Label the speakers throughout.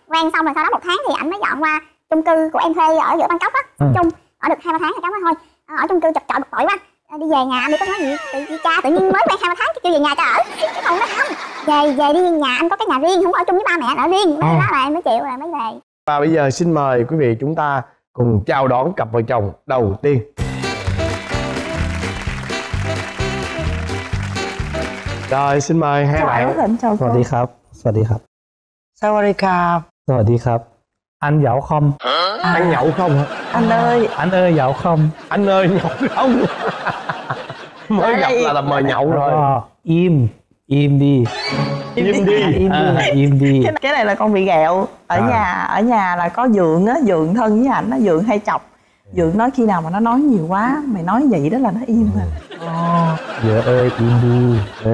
Speaker 1: quen xong rồi sau đó 1 tháng thì ảnh mới dọn qua chung cư của em thuê ở giữa Bangkok á, chung ở được 2-3 tháng thì cảm ơn thôi. Ở chung cư chật chội bực bội quá, đi về nhà anh đi có nói gì tự cha tự nhiên mới quen 2-3 tháng kêu về nhà cho ở, cái còn nó không về đi nhà anh có cái nhà riêng, không ở chung với ba mẹ anh ở riêng, đó là em mới chịu rồi mới về.
Speaker 2: Và bây giờ xin mời quý vị chúng ta cùng chào đón cặp vợ chồng đầu tiên. Rồi xin mời hai bạn.
Speaker 3: สวัสดีครับสวัสดีครับ
Speaker 4: สวัสดีครับ
Speaker 3: สวัสดีครับ anh nhậu không?
Speaker 2: Ăn nhậu không hả?
Speaker 3: Anh ơi nhậu không?
Speaker 2: Anh ơi nhậu không? Mới gặp là mời nhậu rồi.
Speaker 3: Im đi. Im đi.
Speaker 4: Cái này là con bị ghẹo. Ở nhà là có Dượng á, Dượng thân với ảnh á, Dượng hay chọc. Dượng nói khi nào mà nó nói nhiều quá, mày nói vậy đó là nó im rồi.
Speaker 3: Vợ ơi im đi.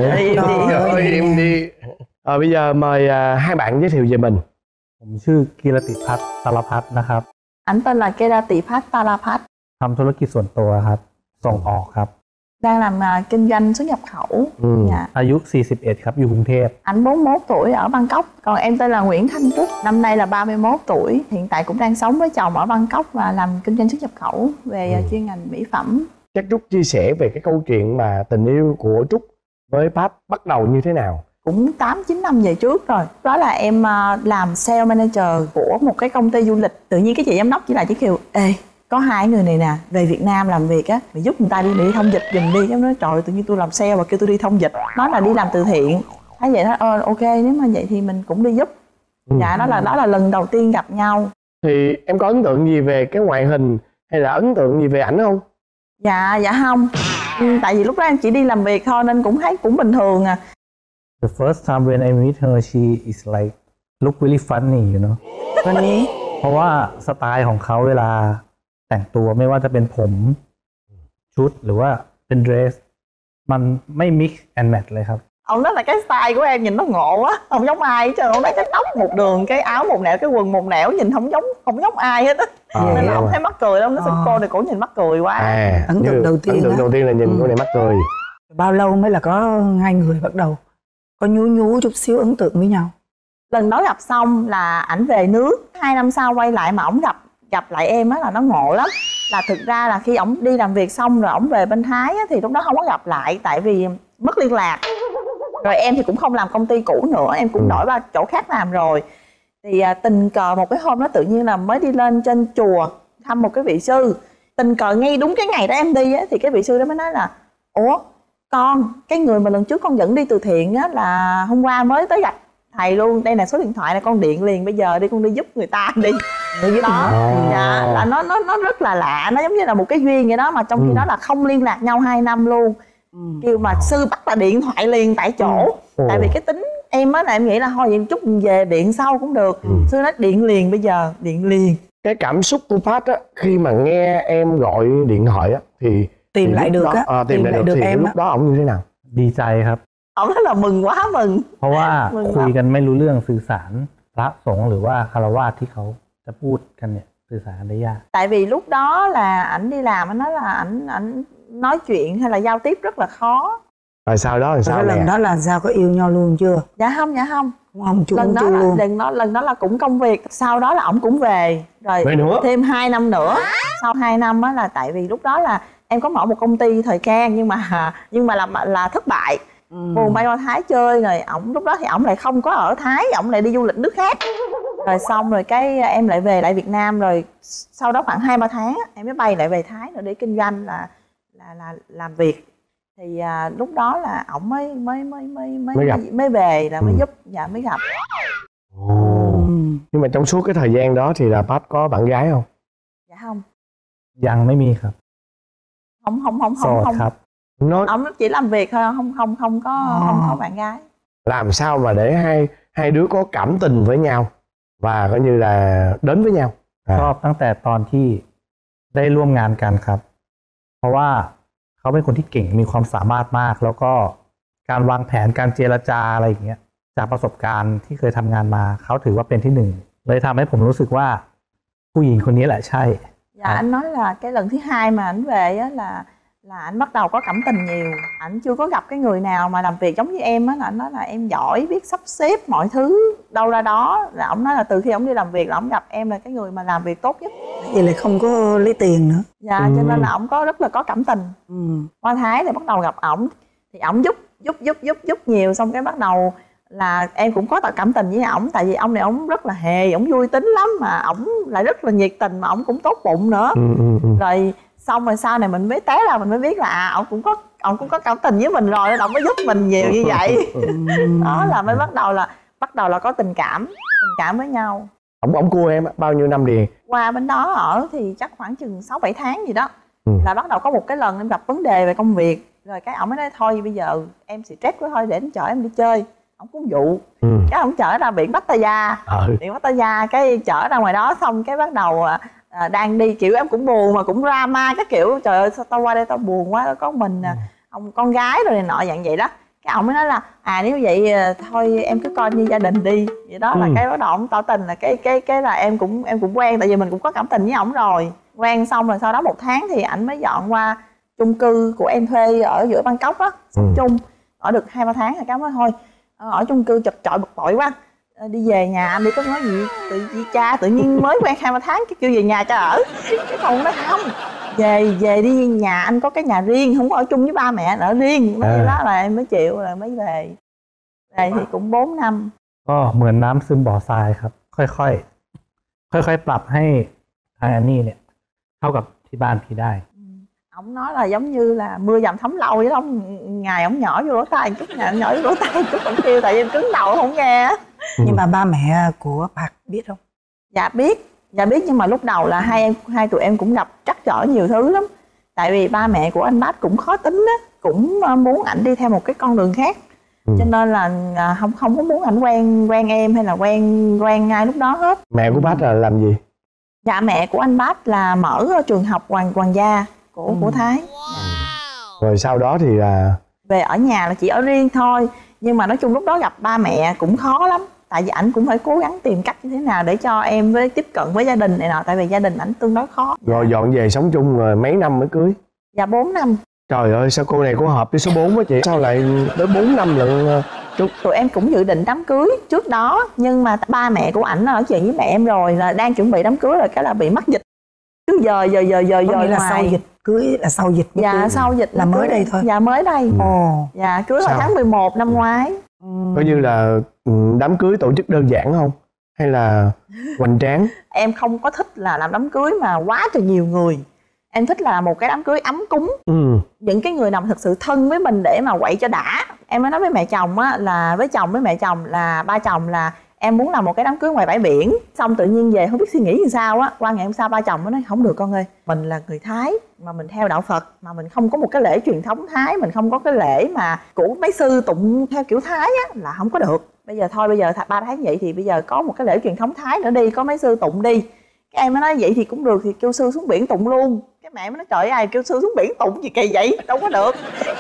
Speaker 2: Vợ ơi im đi. Bây giờ mời hai bạn giới thiệu về mình.
Speaker 3: ผมชื่อกีรติพัฒน์ตาลพัฒน์นะครับ
Speaker 4: Ảnh tên là Kiratipat Tarapat.
Speaker 3: ทำธุรกิจส่วนตัวครับส่งออกครับ
Speaker 4: Đang làm kinh doanh xuất nhập khẩu. Dạ.
Speaker 3: อายุ 41 ครับอยู่กรุงเทพ
Speaker 4: Ảnh 41 tuổi ở Bangkok. Còn em tên là Nguyễn Thanh Trúc. Năm nay là 31 tuổi. Hiện tại cũng đang sống với chồng ở Bangkok và làm kinh doanh xuất nhập khẩu về chuyên ngành mỹ phẩm.
Speaker 2: Chắc Trúc chia sẻ về cái câu chuyện mà tình yêu của Trúc với Pat bắt đầu như thế nào?
Speaker 4: Cũng 8-9 năm về trước rồi. Đó là em làm sale manager của một cái công ty du lịch. Tự nhiên cái chị giám đốc chỉ là chỉ kêu: ê, có hai người này nè về Việt Nam làm việc á, mày giúp người ta đi thông dịch giùm đi. Em nói trời, tự nhiên tôi làm sale và kêu tôi đi thông dịch. Nói là đi làm từ thiện. Thấy vậy đó, ok, nếu mà vậy thì mình cũng đi giúp. Dạ, đó là lần đầu tiên gặp nhau.
Speaker 2: Thì em có ấn tượng gì về cái ngoại hình hay là ấn tượng gì về ảnh không?
Speaker 4: Dạ không. Tại vì lúc đó em chỉ đi làm việc thôi nên cũng thấy cũng bình thường à.
Speaker 3: The first time when I meet her she is like look really funny you know
Speaker 4: วันนี้
Speaker 3: เพราะว่าสไตล์ของเขาเวลาแต่งตัวไม่ว่าจะเป็นผมชุดหรือว่าเป็นเดรสมันไม่ mix and match เลยครับ
Speaker 4: Ông nói là cái style của em nhìn nó ngộ quá, không giống ai hết trơn. Ông nói cái tóc một đường, cái áo một nẻo, cái quần một nẻo, nhìn không giống ai hết á. Nên là ông thấy mắc cười lắm. Nó sao cô này cổ nhìn mắc cười quá.
Speaker 5: Ấn tượng đầu tiên
Speaker 2: là nhìn cô này mắc cười.
Speaker 5: Bao lâu mới là có hai người bắt đầu có nhú chút xíu ấn tượng với nhau?
Speaker 4: Lần đó gặp xong là ảnh về nước, 2 năm sau quay lại mà ổng gặp lại em á là nó ngộ lắm. Là thực ra là khi ổng đi làm việc xong rồi ổng về bên Thái á, thì lúc đó không có gặp lại tại vì mất liên lạc. Rồi em thì cũng không làm công ty cũ nữa, em cũng đổi qua chỗ khác làm rồi. Thì tình cờ một cái hôm đó tự nhiên là mới đi lên trên chùa thăm một cái vị sư. Tình cờ ngay đúng cái ngày đó em đi á, thì cái vị sư đó mới nói là: ủa con, cái người mà lần trước con dẫn đi từ thiện á là hôm qua mới tới gặp thầy luôn. Đây là số điện thoại này, con điện liền bây giờ đi, con đi giúp người ta đi. Đó, dạ, là nó rất là lạ. Nó giống như là một cái duyên vậy đó. Mà trong khi đó là không liên lạc nhau 2 năm luôn. Kêu mà sư bắt là điện thoại liền tại chỗ. Tại vì cái tính em á là em nghĩ là thôi vậy chút về điện sau cũng được. Sư nói điện liền bây giờ, điện liền.
Speaker 2: Cái cảm xúc của Pat á, khi mà nghe em gọi điện thoại á thì
Speaker 5: tìm lại được á,
Speaker 2: tìm lại được thì em lúc đó ổng như thế nào?
Speaker 3: ดีใจครับ
Speaker 4: Ổng nói là mừng quá mừng.
Speaker 3: เพราะว่าคุยกันไม่รู้เรื่องสื่อสารพระสงฆ์หรือว่าคฤหัสถ์ที่เขาจะพูดกันเนี่ยสื่อสารกันได้ยาก
Speaker 4: Tại vì lúc đó là ảnh đi làm, anh nói là ảnh nói chuyện hay là giao tiếp rất là khó.
Speaker 2: Rồi sau đó thì sao?
Speaker 5: Lần đó là sao, có yêu nhau luôn chưa?
Speaker 4: Dạ không. Lần đó là cũng công việc. Sau đó là ổng cũng về rồi thêm 2 năm nữa. Sau 2 năm á là tại vì lúc đó là em có mở một công ty thời trang nhưng mà là thất bại. Buồn bay qua Thái chơi rồi ổng lúc đó thì ổng lại không có ở Thái, ổng lại đi du lịch nước khác. Rồi xong rồi cái em lại về lại Việt Nam, rồi sau đó khoảng 2-3 tháng em mới bay lại về Thái nữa để kinh doanh là làm việc. Thì lúc đó là ổng mới về là mới giúp, dạ mới gặp.
Speaker 2: Nhưng mà trong suốt cái thời gian đó thì là Pat có bạn gái không?
Speaker 4: Dạ không.
Speaker 3: ยังไม่มีครับ
Speaker 4: Không.
Speaker 3: โสดครับ
Speaker 4: Ông chỉ làm việc thôi, không có bạn gái.
Speaker 2: Làm sao mà để hai đứa có cảm tình với nhau và coi như là đến với nhau?
Speaker 3: ชอบตั้งแต่ตอนที่ได้ร่วมงานกันครับ เพราะว่าเขาเป็นคนที่เก่งมีความสามารถมากแล้วก็การวางแผนการเจรจาอะไรอย่างเงี้ยจากประสบการณ์ที่เคยทำงานมาเขาถือว่าเป็นที่หนึ่งเลยทำให้ผมรู้สึกว่าผู้หญิงคนนี้แหละใช่
Speaker 4: Dạ anh nói là cái lần thứ 2 mà ảnh về á là ảnh bắt đầu có cảm tình nhiều. Ảnh chưa có gặp cái người nào mà làm việc giống như em á, là ảnh nói là em giỏi, biết sắp xếp mọi thứ đâu ra đó. Là ổng nói là từ khi ổng đi làm việc là ổng gặp em là cái người mà làm việc tốt nhất.
Speaker 5: Vậy lại không có lấy tiền nữa.
Speaker 4: Dạ, cho nên là ổng có rất là có cảm tình. Qua Thái thì bắt đầu gặp ổng thì ổng giúp nhiều, xong cái bắt đầu là em cũng có cảm tình với ổng. Tại vì ông này ổng rất là hề, ổng vui tính lắm, mà ổng lại rất là nhiệt tình, mà ổng cũng tốt bụng nữa. Rồi xong rồi sau này mình mới té ra mình mới biết là ổng cũng có cảm tình với mình rồi, nên ổng mới giúp mình nhiều như vậy. Đó là mới bắt đầu là có tình cảm với nhau.
Speaker 2: Ổng cua em bao nhiêu năm liền?
Speaker 4: Qua bên đó ở thì chắc khoảng chừng 6-7 tháng gì đó. Là bắt đầu có một cái lần em gặp vấn đề về công việc, rồi cái ổng mới nói thôi bây giờ em stress quá, thôi để anh chở em đi chơi. Ổng cũng dụ. Cái ổng chở ra biển Pattaya. Biển Pattaya, cái chở ra ngoài đó, xong cái bắt đầu đang đi kiểu em cũng buồn mà cũng drama các kiểu. Trời ơi sao tao qua đây tao buồn quá, có mình ông con gái rồi này nọ dạng vậy đó. Cái ổng mới nói là nếu vậy thôi em cứ coi như gia đình đi. Vậy đó là cái bắt đầu ổng tỏ tình, là cái là em cũng quen, tại vì mình cũng có cảm tình với ổng rồi. Quen xong rồi sau đó 1 tháng thì ảnh mới dọn qua chung cư của em thuê ở giữa Bangkok á, sống chung. Ở được 2-3 tháng rồi cái mới thôi ở chung cư chật chội bực bội quá, đi về nhà anh đi. Có nói gì cha tự nhiên mới quen 2-3 tháng cái kêu về nhà cho ở. Cái phòng nói không, về đi, nhà anh có cái nhà riêng, không có ở chung với ba mẹ, ở riêng. Nói đó là em mới chịu rồi mới về. Về thì cũng 4 năm.
Speaker 3: เหมือนน้ำซึมบ่อทรายครับค่อยๆปรับให้ทางแอนนี่เนี่ยเข้ากับที่บ้านพี่ได้.
Speaker 4: Ổng nói là giống như là mưa dầm thấm lâu vậy đó. Ngày ổng nhỏ vô lỗ tai chút, ngày ổng nhỏ vô lỗ tai chút, ổng kêu tại vì em cứng đầu không nghe.
Speaker 5: Nhưng mà ba mẹ của Bạc biết không?
Speaker 4: Dạ biết nhưng mà lúc đầu là hai tụi em cũng gặp trắc trở nhiều thứ lắm. Tại vì ba mẹ của anh Bách cũng khó tính á, cũng muốn ảnh đi theo một cái con đường khác. Cho nên là không có muốn ảnh quen em hay là quen ngay lúc đó hết.
Speaker 2: Mẹ của Bách là làm gì?
Speaker 4: Dạ mẹ của anh Bách là mở trường học hoàng gia của Thái.
Speaker 2: Rồi sau đó thì
Speaker 4: về ở nhà là chỉ ở riêng thôi. Nhưng mà nói chung lúc đó gặp ba mẹ cũng khó lắm. Tại vì ảnh cũng phải cố gắng tìm cách như thế nào để cho em tiếp cận với gia đình này nọ. Tại vì gia đình ảnh tương đối khó.
Speaker 2: Rồi dọn về sống chung rồi mấy năm mới cưới?
Speaker 4: Dạ 4 năm.
Speaker 2: Trời ơi sao cô này có hợp với số 4 quá chị? Sao lại tới 4 năm lận?
Speaker 4: Tụi em cũng dự định đám cưới trước đó. Nhưng mà ba mẹ của ảnh nói chuyện với mẹ em rồi, là đang chuẩn bị đám cưới rồi, cái là bị mắc dịch. Cứ giờ
Speaker 5: là sau dịch, cưới là sau dịch.
Speaker 4: Dạ
Speaker 5: cưới.
Speaker 4: sau dịch
Speaker 5: là mới đây thôi.
Speaker 4: Dạ mới đây. Dạ cưới vào tháng 11 năm ngoái.
Speaker 2: Coi như là đám cưới tổ chức đơn giản không? Hay là hoành tráng? Em
Speaker 4: không có thích là làm đám cưới mà quá trời nhiều người. Em thích là một cái đám cưới ấm cúng. Những cái người nào thực sự thân với mình để mà quậy cho đã. Em mới nói với mẹ chồng á, là với chồng với mẹ chồng là ba chồng là em muốn làm một cái đám cưới ngoài bãi biển. Xong tự nhiên về không biết suy nghĩ làm sao á, qua ngày hôm sau ba chồng mới nói không được con ơi, mình là người Thái mà mình theo đạo Phật, mà mình không có một cái lễ truyền thống Thái, mình không có cái lễ mà của mấy sư tụng theo kiểu Thái á, là không có được. Bây giờ thôi, bây giờ 3 tháng vậy thì bây giờ có một cái lễ truyền thống Thái nữa đi, có mấy sư tụng đi. Cái em mới nói vậy thì cũng được, thì kêu sư xuống biển tụng luôn. Cái mẹ mới nói trời ơi, ai kêu sư xuống biển tụng gì kỳ vậy, đâu có được.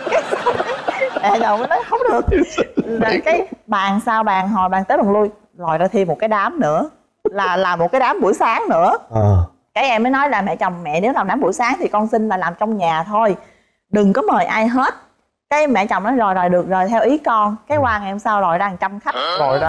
Speaker 4: Mẹ chồng mới nói không được. Rồi cái bàn sau bàn hồi bàn tới bàn lui, lòi ra thêm một cái đám nữa, là một cái đám buổi sáng nữa. Cái em mới nói là mẹ chồng, mẹ nếu làm đám buổi sáng thì con xin là làm trong nhà thôi, đừng có mời ai hết. Cái mẹ chồng nói rồi được rồi, theo ý con. Cái qua ngày hôm sau lòi ra 100 khách.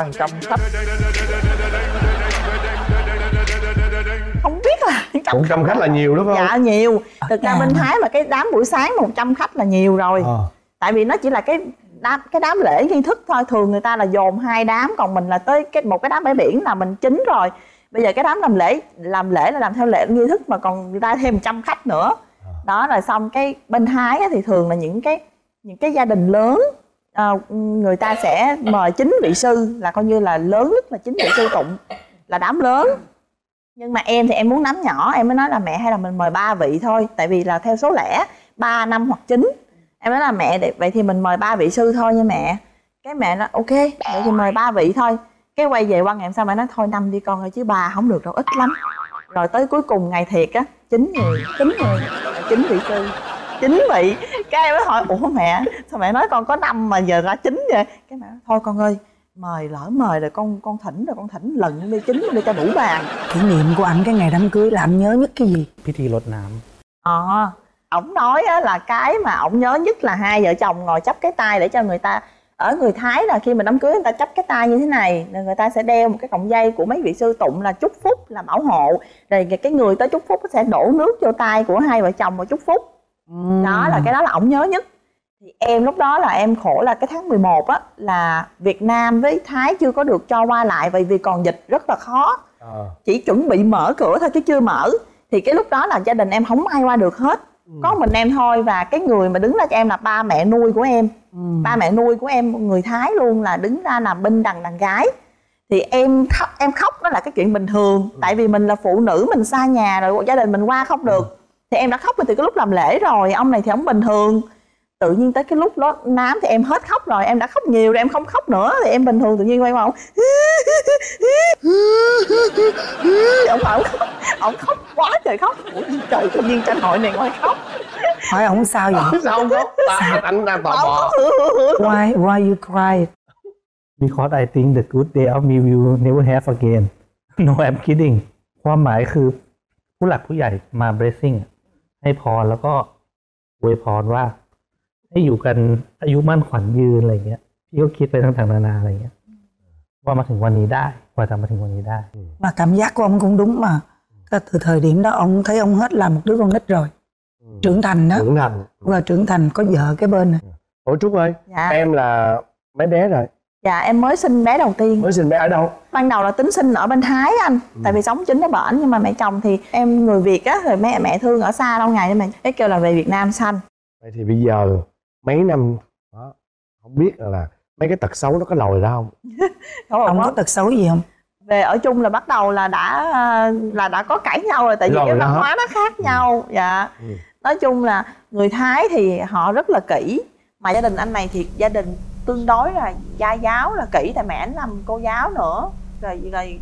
Speaker 4: Không biết là
Speaker 2: 100 khách là nhiều đúng không?
Speaker 4: Dạ nhiều. Thực ra bên Thái mà cái đám buổi sáng 100 khách là nhiều rồi. Tại vì nó chỉ là cái đám lễ nghi thức thôi. Thường người ta là dồn 2 đám, còn mình là tới một cái đám bãi biển là mình chính rồi. Bây giờ cái đám làm lễ là làm theo lễ nghi thức, mà còn người ta thêm 100 khách nữa. Đó, rồi xong cái bên Thái thì thường là những cái gia đình lớn, người ta sẽ mời 9 vị sư, là coi như là lớn nhất là 9 vị sư tụng, là đám lớn. Nhưng mà em thì em muốn đám nhỏ, em mới nói là mẹ hay là mình mời 3 vị thôi, tại vì là theo số lẻ 3, 5 hoặc 9. Em nói là mẹ vậy thì mình mời 3 vị sư thôi nha mẹ. Cái mẹ nói ok, vậy thì mời 3 vị thôi. Cái quay về qua ngày hôm sau mẹ nói thôi 5 đi con ơi, chứ 3 không được đâu, ít lắm. Rồi tới cuối cùng ngày thiệt á, 9 người, 9 vị sư, 9 vị. Cái em mới hỏi ủa mẹ, sao mẹ nói con có 5 mà giờ ra 9 vậy? Cái mẹ nói thôi con ơi, lỡ mời rồi con thỉnh lần đi 9 đi cho đủ bàn.
Speaker 5: Kỷ niệm của anh cái ngày đám cưới là anh nhớ nhất cái gì?
Speaker 3: พิธีรดน้ำ
Speaker 4: ổng nói á, là cái mà ổng nhớ nhất là hai vợ chồng ngồi chắp cái tay để cho người ta, ở người Thái là khi mà đám cưới người ta chắp cái tay như thế này, rồi người ta sẽ đeo một cái cọng dây của mấy vị sư tụng là chúc phúc, là bảo hộ, rồi cái người tới chúc phúc sẽ đổ nước vô tay của hai vợ chồng và chúc phúc. Đó là cái đó là ổng nhớ nhất. Thì em lúc đó là em khổ là cái tháng 11 á, là Việt Nam với Thái chưa có được cho qua lại, vì còn dịch rất là khó. Chỉ chuẩn bị mở cửa thôi chứ chưa mở. Thì cái lúc đó là gia đình em không ai qua được hết, có mình em thôi. Và cái người mà đứng ra cho em là ba mẹ nuôi của em. Ba mẹ nuôi của em người Thái luôn, là đứng ra làm binh đàn gái. Thì em khóc đó là cái chuyện bình thường. Tại vì mình là phụ nữ, mình xa nhà rồi, gia đình mình qua không được. Thì em đã khóc từ cái lúc làm lễ rồi. Ông này thì ông bình thường. Tự nhiên tới cái lúc đó nám thì em hết khóc rồi, em đã khóc nhiều rồi, em không khóc nữa. Thì em bình thường, tự nhiên quay qua ông khóc quá trời khóc. Ủa trời, tự nhiên trên hội này ngoài khóc.
Speaker 5: Hỏi ổng sao vậy?
Speaker 2: Sao không khóc? Anh đang tò mò.
Speaker 5: Why you cried?
Speaker 3: Because I think the good day of me will never have again. No, I'm kidding. ความหมายคือผู้หลักผู้ใหญ่มา blessing ให้พรแล้วก็อวยพรว่าให้อยู่กันอายุมั่นขวัญยืนอะไรเงี้ยพี่ก็คิดไปต่างๆนานาอะไรเงี้ยว่ามาถึงวันนี้ได้กว่าจะมาถึงวันนี้ได้
Speaker 5: Mà cảm giác của ông cũng đúng mà. Từ thời điểm đó ông thấy ông hết là một đứa con nít rồi, trưởng thành đó,
Speaker 2: Trưởng thành.
Speaker 5: cũng là trưởng thành, có vợ cái bên này.
Speaker 2: Ủa Trúc ơi,
Speaker 4: Dạ.
Speaker 2: em là mấy bé rồi?
Speaker 4: Dạ em mới sinh bé đầu tiên.
Speaker 2: Mới sinh bé ở đâu?
Speaker 4: Ban đầu là tính sinh ở bên Thái anh. Tại vì sống chính ở bển, nhưng mà mẹ chồng thì em người Việt á, rồi mẹ thương ở xa lâu ngày nên mẹ kêu là về Việt Nam sanh.
Speaker 2: Vậy thì bây giờ mấy năm đó, không biết là mấy cái tật xấu nó có lòi ra không?
Speaker 5: Ông có tật xấu gì không?
Speaker 4: Về ở chung là bắt đầu là đã có cãi nhau rồi, tại vì cái văn hóa nó khác nhau. Dạ. Nói chung là người Thái thì họ rất là kỹ, mà gia đình anh này thì gia đình tương đối là gia giáo, là kỹ, tại mẹ anh làm cô giáo nữa, rồi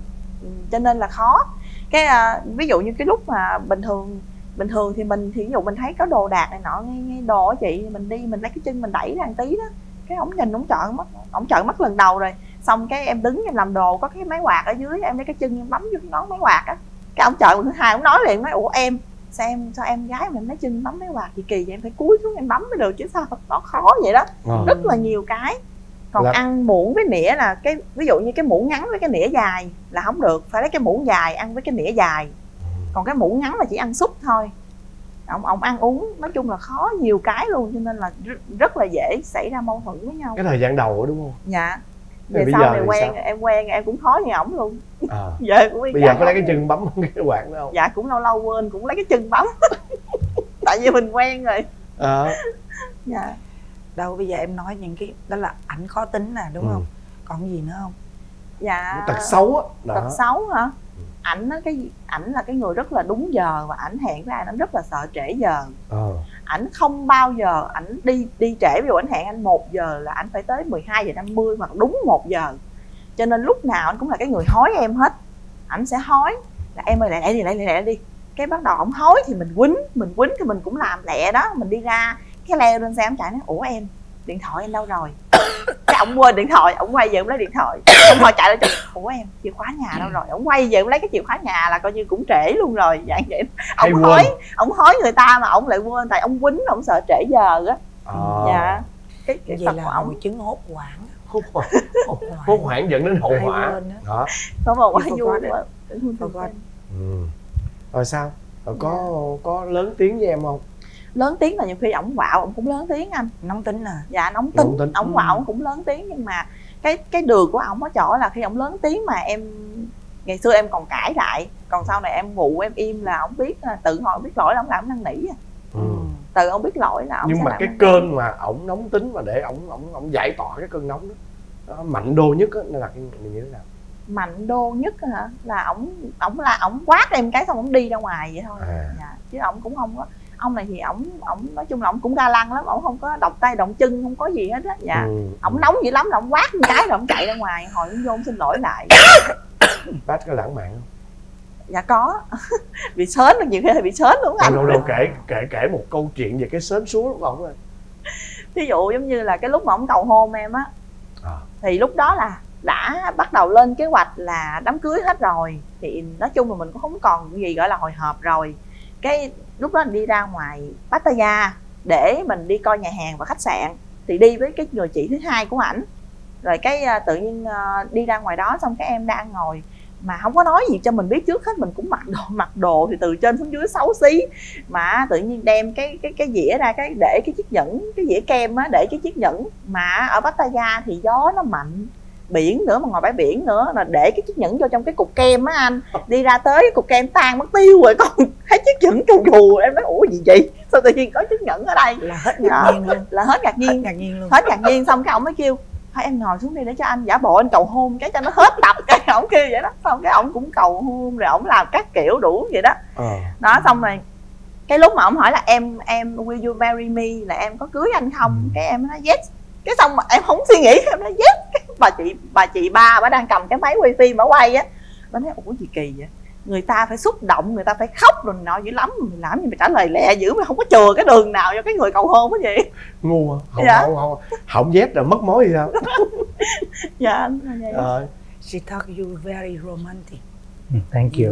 Speaker 4: cho nên là khó. Cái ví dụ như cái lúc mà bình thường thì mình ví dụ mình thấy có đồ đạc này nọ, ngay đồ á chị, mình đi mình lấy cái chân mình đẩy ra một tí đó, cái ổng nhìn ổng trợn mắt lần đầu rồi. Xong cái em đứng em làm đồ, có cái máy quạt ở dưới, em lấy cái chân em bấm vô cái ngón máy quạt á, cái ổng trợn lần thứ hai, ổng nói liền, nói ủa em sao em gái mình lấy chân bấm máy quạt gì kỳ vậy, em phải cúi xuống em bấm mới được chứ sao, nó khó vậy đó. Rất là nhiều cái. Còn ăn muỗng với nĩa là cái ví dụ như cái muỗng ngắn với cái nĩa dài là không được, phải lấy cái muỗng dài ăn với cái nĩa dài, còn cái muỗng ngắn là chỉ ăn súp thôi. Ông ăn uống nói chung là khó nhiều cái luôn, cho nên là rất là dễ xảy ra mâu thuẫn với nhau.
Speaker 2: Cái thời gian đầu đó đúng không?
Speaker 4: Dạ. Về sau này quen em cũng khó như ổng luôn. Giờ cũng
Speaker 2: bây giờ có lấy cái chân bấm cái quạt đó không?
Speaker 4: Dạ cũng lâu lâu quên cũng lấy cái chân bấm. Tại vì mình quen rồi. Dạ.
Speaker 5: Đâu bây giờ em nói những cái đó là ảnh khó tính nè, đúng không? Còn gì nữa không?
Speaker 4: Dạ.
Speaker 2: Tật xấu á.
Speaker 4: Tật xấu hả? Ảnh là cái người rất là đúng giờ, và ảnh hẹn với anh rất là sợ trễ giờ. Ảnh không bao giờ ảnh đi trễ. Ví dụ ảnh hẹn anh 1 giờ là ảnh phải tới 12:50 hoặc đúng 1 giờ. Cho nên lúc nào anh cũng là cái người hối em hết. Ảnh sẽ hối là em ơi lẹ đi. Cái bắt đầu ổng hối thì mình quýnh thì mình cũng làm lẹ đó. Mình đi ra cái leo lên xe ổng chạy nói ủa em điện thoại em đâu rồi. Cái ổng quên điện thoại, ổng quay về ổng lấy điện thoại, ổng hồi chạy lên ủa em chìa khóa nhà đâu rồi, ổng quay về ổng lấy cái chìa khóa nhà là coi như cũng trễ luôn rồi. Dạng vậy ổng hối người ta mà ổng lại quên, tại ổng quýnh, ổng sợ trễ giờ á. Dạ. Cái
Speaker 5: vậy là hội chứng hốt hoảng.
Speaker 2: Hốt hoảng dẫn đến hậu hỏa đó.
Speaker 4: Không mà quá vui quá.
Speaker 2: Rồi sao? Rồi có lớn tiếng với em không?
Speaker 4: Lớn tiếng là nhiều khi ổng quạo ổng cũng lớn tiếng anh.
Speaker 5: Nóng tính à?
Speaker 4: Dạ nóng tính. Ổng quạo ổng cũng lớn tiếng, nhưng mà cái đường của ổng ở chỗ là khi ổng lớn tiếng mà em ngày xưa em còn cãi lại, còn sau này em ngụ em im là ổng biết tự hỏi biết lỗi là ổng làm ổng năn nỉ. Tự ổng biết lỗi là ổng.
Speaker 2: Nhưng mà cái cơn mà ổng nóng tính mà để ổng giải tỏa cái cơn nóng đó, mạnh đô nhất á là cái như thế nào?
Speaker 4: Mạnh đô nhất hả? Là ổng quát em cái xong ổng đi ra ngoài vậy thôi. Dạ. Chứ ổng cũng không có, ông này thì ổng nói chung là ổng cũng ga lăng lắm, ổng không có động tay động chân, không có gì hết á. Dạ. Ổng nóng dữ lắm là ổng quát một cái rồi ổng chạy ra ngoài, hồi ổng vô ổng xin lỗi lại.
Speaker 2: Bác có lãng mạn không?
Speaker 4: Dạ có. Bị sến được, nhiều khi là bị sến luôn anh.
Speaker 2: Đâu kể một câu chuyện về cái sến súa của ổng rồi.
Speaker 4: Ví dụ giống như là cái lúc mà ổng cầu hôn em á, thì lúc đó là đã bắt đầu lên kế hoạch là đám cưới hết rồi, thì nói chung là mình cũng không còn gì gọi là hồi hộp rồi. Cái lúc đó mình đi ra ngoài Pattaya để mình đi coi nhà hàng và khách sạn, thì đi với cái người chị thứ hai của ảnh. Rồi cái tự nhiên đi ra ngoài đó xong cái em đang ngồi mà không có nói gì cho mình biết trước hết, mình cũng mặc đồ thì từ trên xuống dưới xấu xí, mà tự nhiên đem cái dĩa ra, cái để cái chiếc nhẫn, cái dĩa kem á, để cái chiếc nhẫn. Mà ở Pattaya thì gió nó mạnh, biển nữa, mà ngoài bãi biển nữa, là để cái chiếc nhẫn vô trong cái cục kem á anh. Đi ra tới cái cục kem tan mất tiêu rồi, còn thấy chiếc nhẫn trù trù. Em nói ủa gì vậy, sao tự nhiên có chiếc nhẫn ở đây?
Speaker 5: Là hết ngạc nhiên luôn.
Speaker 4: Là hết ngạc nhiên.
Speaker 5: Ngạc nhiên luôn.
Speaker 4: Hết ngạc nhiên. Xong cái ông mới kêu thôi em ngồi xuống đi để cho anh giả bộ anh cầu hôn cái cho nó hết tập. Cái ổng kêu vậy đó. Xong cái ổng cũng cầu hôn rồi ổng làm các kiểu đủ vậy đó. Đó xong rồi cái lúc mà ổng hỏi là em will you marry me, là em có cưới anh không? Cái em nói yes. Cái xong mà em không suy nghĩ, em nói yes. Cái bà chị ba bà đang cầm cái máy quay phim bà quay á, bà nói ủa gì kỳ vậy, người ta phải xúc động, người ta phải khóc rồi nọ dữ lắm, mình làm gì mà trả lời lẹ dữ mà không có chừa cái đường nào cho cái người cầu hôn cái gì.
Speaker 2: Ngu à? Không,
Speaker 4: dạ.
Speaker 2: Không dép rồi mất mối gì sao?
Speaker 4: Dạ anh vậy.
Speaker 5: She thought you very romantic.
Speaker 3: Thank you.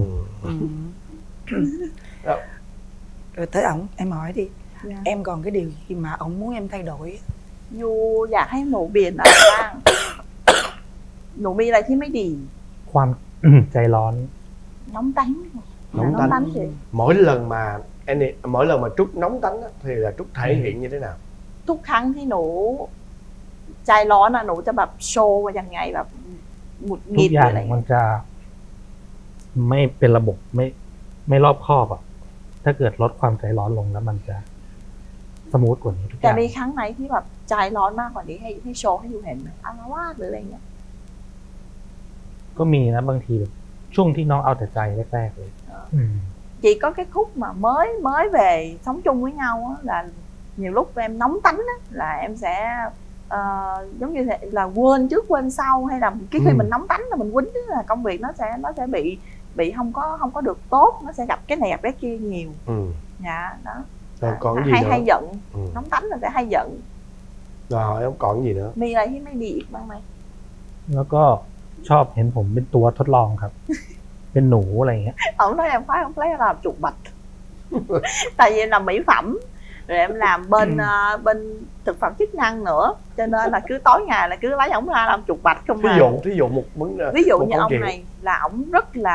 Speaker 5: Rồi tới ổng em hỏi đi.
Speaker 4: Dạ.
Speaker 5: Em còn cái điều gì mà ổng muốn em thay đổi?
Speaker 4: ยูอยากให้หนูเปลี่ยนอะไรบ้าง หนูมีอะไรที่ไม่ดี
Speaker 3: ความ ใจร้อน
Speaker 4: nóng tánh.
Speaker 2: Nóng tánh.
Speaker 4: Chị.
Speaker 2: Mỗi lần mà Trúc nóng tánh á, thì là Trúc thể hiện như thế nào?
Speaker 4: ทุกครั้งที่หนูใจร้อนอะหนูจะแบบโชว์ว่ายังไงแบบหงุดห
Speaker 3: ทุ
Speaker 4: งิ
Speaker 3: ก
Speaker 4: ด
Speaker 3: อย่าง
Speaker 4: อะไร
Speaker 3: มันจะไม่เป็นระบบไม่รอบคอบอ่ะถ้าเกิดลดความใจร้อนลงแล้วมันจะสมูทกว่านี้ทุกอ
Speaker 4: แต่
Speaker 3: ย่าง
Speaker 4: มีครั้งไหนที่แบบใจร้อนมากกว่านี้ให้โชว์ให้ดูเห็นไหมอารวาสหรืออะไรเงี้ย
Speaker 3: ก็มีนะบางทีแบบช่วงที่น้องเอาแต่ใจแรกๆเลย
Speaker 4: Chỉ có cái khúc mà mới về sống chung với nhau á, là nhiều lúc em nóng tánh á, là em sẽ giống như thế, là quên trước quên sau, hay là cái khi mình nóng tánh là mình quýnh á, là công việc nó sẽ bị không có được tốt, nó sẽ gặp cái này gặp cái kia nhiều. Dạ đó.
Speaker 2: Rồi còn gì nữa?
Speaker 4: Hay giận. Nóng tánh là sẽ hay giận.
Speaker 2: Rồi hỏi ông còn gì nữa?
Speaker 4: มีอะไรที่ไม่ดีอีกบ้างไหม
Speaker 3: แล้วก็ชอบเห็นผมเป็นตัวทดลองครับ เป็นหนูอะไรอย่างเงี้ย
Speaker 4: Ông nói em khoái ông lấy làm chuột bạch. Tại vì em làm mỹ phẩm, rồi em làm bên thực phẩm chức năng nữa, cho nên là cứ tối ngày là cứ lấy ổng ra làm chuột bạch không.
Speaker 2: Thí dụ một vấn đề,
Speaker 4: ví dụ như ông này là ổng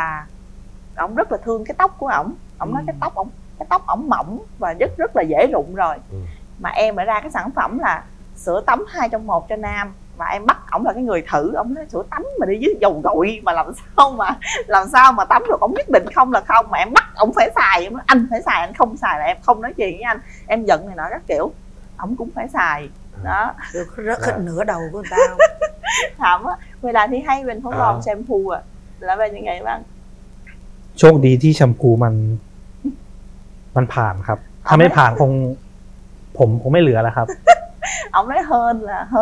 Speaker 4: rất là thương cái tóc của ổng. Ổng nói cái tóc ổng mỏng và rất là dễ rụng rồi. Mà em lại ra cái sản phẩm là sữa tắm 2 trong 1 cho nam, và em bắt ổng là cái người thử. Ổng nói sữa tắm mà đi với dầu gội mà làm sao mà tắm được. Ổng nhất định không là không, mà em bắt ổng phải xài. Em nói anh phải xài, anh không xài là em không nói chuyện với anh, em giận này nọ các kiểu. Ổng cũng phải xài đó.
Speaker 5: Được rất hết nửa đầu của người ta.
Speaker 4: ถามว่าเวลาที่ให้เป็นทดลองแชมพูอะแล้วเป็นยังไงบ้าง
Speaker 3: โชคดีที่แชมพูมันผ่านครับ ถ้าไม่ผ่านผมคงไม่เหลือแล้วครับ
Speaker 4: Ông nói hơn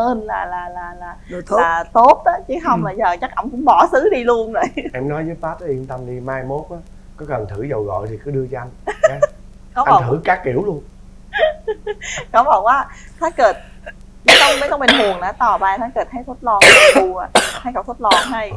Speaker 4: là tốt đó, chứ không là giờ chắc ổng cũng bỏ xứ đi luôn rồi.
Speaker 2: Em nói với Pat yên tâm đi, mai mốt á có cần thử dầu gội thì cứ đưa cho anh.
Speaker 4: Có
Speaker 2: anh thử các kiểu luôn.
Speaker 4: เขาบอกว่าถ้าเกิดไม่ต้องเป็นห่วงนะต่อไปถ้าเกิดให้ทดลองดูอะให้เขาทดลองให้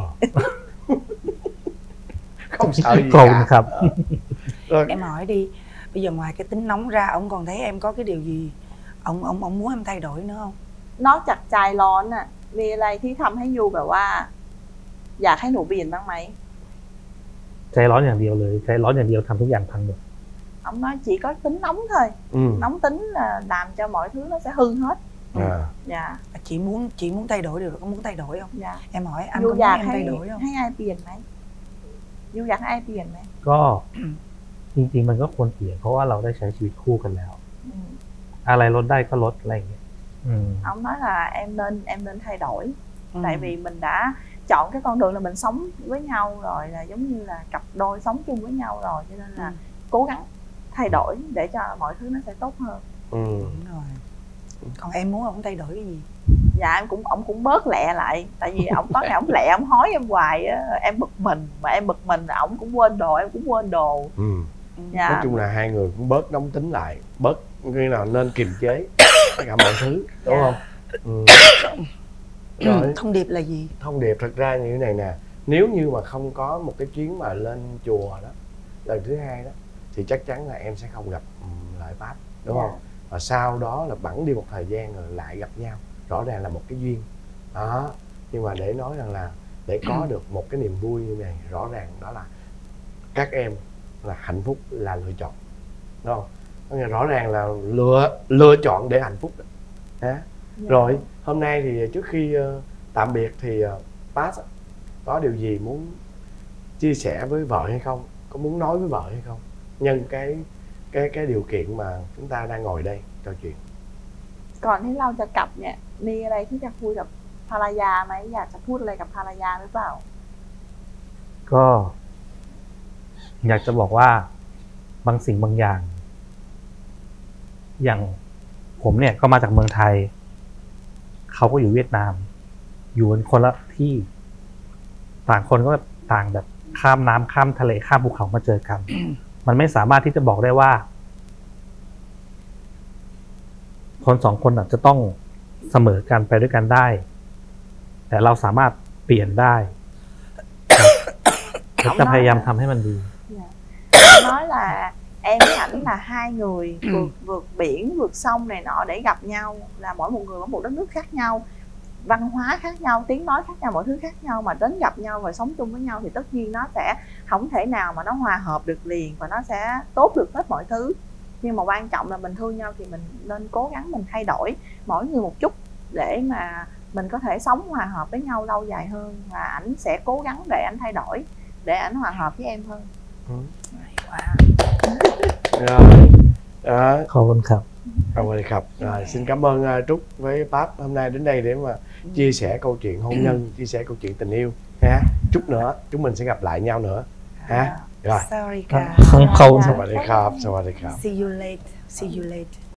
Speaker 2: Không sợ gì
Speaker 3: cả.
Speaker 5: Em hỏi đi, bây giờ ngoài cái tính nóng ra, ông còn thấy em có cái điều gì ông muốn em thay đổi nữa không?
Speaker 4: นอกจากใจร้อนน่ะมีอะไรที่ทำให้ยูแบบว่าอยากให้หนูเปลี่ยนบ้างไหม
Speaker 3: ใจร้อนอย่างเดียวเลยใจร้อนอย่างเดียวทำทุกอย่างพังหมด
Speaker 4: Ông nói chỉ có tính nóng thôi. Nóng tính là làm cho mọi thứ nó sẽ hư hết. Dạ.
Speaker 5: Chị muốn thay đổi được, có muốn thay đổi không?
Speaker 4: Dạ.
Speaker 5: Em hỏi anh
Speaker 4: Dù
Speaker 5: có muốn em thay đổi không?
Speaker 4: ให้aiเปลี่ยนไหม ยูอยากให้ไอ้เปลี่ยนไหม
Speaker 3: ก็จริงๆมันก็ควรเปลี่ยนเพราะว่าเราได้ใช้ชีวิตคู่กันแล้ว อะไรลดได้ก็ลดอะไรอย่างเงี้ย
Speaker 4: Ông nói là em nên thay đổi. Tại vì mình đã chọn cái con đường là mình sống với nhau rồi, là giống như là cặp đôi sống chung với nhau rồi, cho nên là cố gắng thay đổi để cho mọi thứ nó sẽ tốt hơn.
Speaker 5: Đúng rồi. Còn em muốn ông thay đổi cái gì?
Speaker 4: Dạ ổng cũng bớt lẹ lại, tại vì ổng có ngày ổng lẹ ổng hối em hoài á, em bực mình, mà em bực mình là ổng cũng quên đồ, em cũng quên đồ. Dạ.
Speaker 2: Nói chung là hai người cũng bớt nóng tính lại, bớt như nào nên kiềm chế tất cả mọi thứ, đúng không? Rồi.
Speaker 5: Thông điệp là gì?
Speaker 2: Thông điệp thật ra như thế này nè, nếu như mà không có một cái chuyến mà lên chùa đó lần thứ hai đó, thì chắc chắn là em sẽ không gặp lại Pháp, đúng không? Và sau đó là bẵng đi một thời gian rồi lại gặp nhau, rõ ràng là một cái duyên đó. Nhưng mà để nói rằng là để có được một cái niềm vui như này, rõ ràng đó là các em là hạnh phúc là lựa chọn, đúng không? Rõ ràng là lựa chọn để hạnh phúc đó. Rồi hôm nay thì trước khi tạm biệt thì Pass có điều gì muốn chia sẻ với vợ hay không, có muốn nói với vợ hay không, nhân cái điều kiện mà chúng ta đang ngồi đây trò chuyện?
Speaker 4: ก่อนที่เราจะกลับเนี่ยมีอะไรที่จะคุยกับภรรยาไหมอยากจะพูดอะไรกับภรรยาหรือเปล่า
Speaker 3: ก็อยากจะบอกว่าบางสิ่งบางอย่าง อย่างผมเนี่ยก็มาจากเมืองไทยเขาก็อยู่เวียดนาม อยู่กันคนละที่ต่างคนก็ต่างแบบข้ามน้ำข้ามทะเลข้ามภูเขามาเจอกัน มันไม่สามารถที่จะบอกได้ว่า คนสองคนจะต้องเสมอกันไปด้วยกันได้ แต่เราสามารถเปลี่ยนได้เราจะพยายามทำให้มันดี
Speaker 4: nói là em với ảnh là hai người vượt biển vượt sông này nọ để gặp nhau, là mỗi một người ở một đất nước khác nhau, văn hóa khác nhau, tiếng nói khác nhau, mọi thứ khác nhau, mà đến gặp nhau và sống chung với nhau thì tất nhiên nó sẽ không thể nào mà nó hòa hợp được liền và nó sẽ tốt được hết mọi thứ. Nhưng mà quan trọng là mình thương nhau thì mình nên cố gắng mình thay đổi mỗi người một chút để mà mình có thể sống hòa hợp với nhau lâu dài hơn, và ảnh sẽ cố gắng để ảnh thay đổi để ảnh hòa hợp với em hơn.
Speaker 2: Rồi.
Speaker 3: ขอบคุณครับ
Speaker 2: Rồi, xin cảm ơn Trúc với Pass hôm nay đến đây để mà chia sẻ câu chuyện hôn nhân, chia sẻ câu chuyện tình yêu ha. Chút nữa chúng mình sẽ gặp lại nhau nữa ha. Rồi.
Speaker 5: Sorry guys.
Speaker 3: ขอบคุณ
Speaker 2: สวัสดีครับ
Speaker 5: See you later. See you later.